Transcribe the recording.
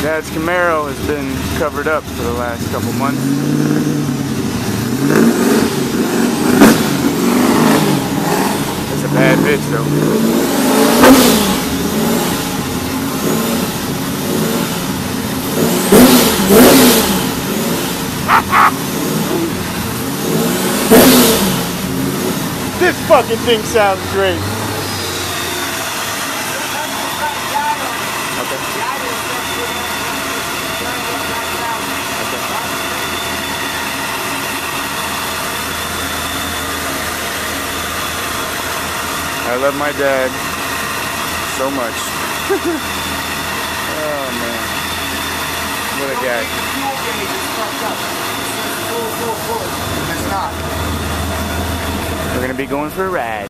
Dad's Camaro has been covered up for the last couple months. It's a bad bitch though. This fucking thing sounds great. I love my dad so much. Oh man, what a guy. We're gonna be going for a ride.